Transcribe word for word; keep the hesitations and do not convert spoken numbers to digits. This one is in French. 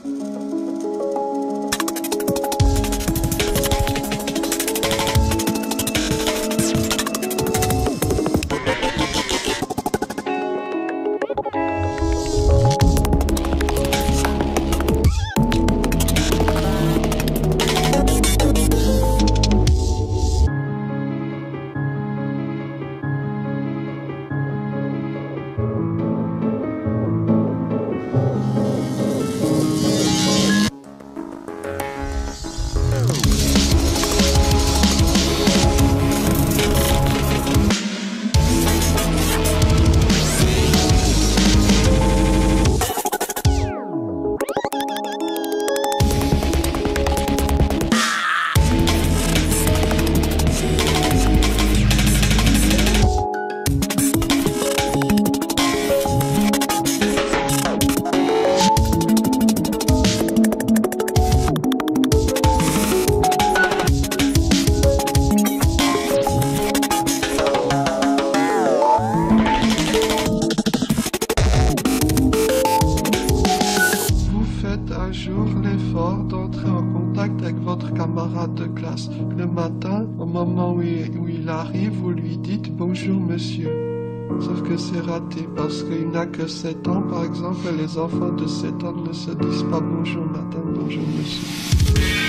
De classe. Le matin, au moment où il, où il arrive, vous lui dites bonjour monsieur. Sauf que c'est raté parce qu'il n'a que sept ans, par exemple, et les enfants de sept ans ne se disent pas bonjour madame, bonjour monsieur.